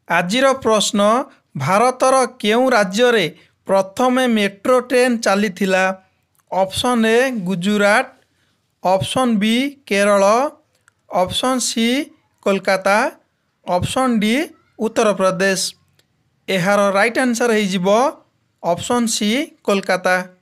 आजिर प्रश्न भारतर केउं राज्य रे प्रथमे मेट्रो ट्रेन चलीथिला। Option A Gujarat, option B Kerala, option C Kolkata, option D Uttar Pradesh. एहार राइट आंसर है ऑप्शन सी कोलकाता।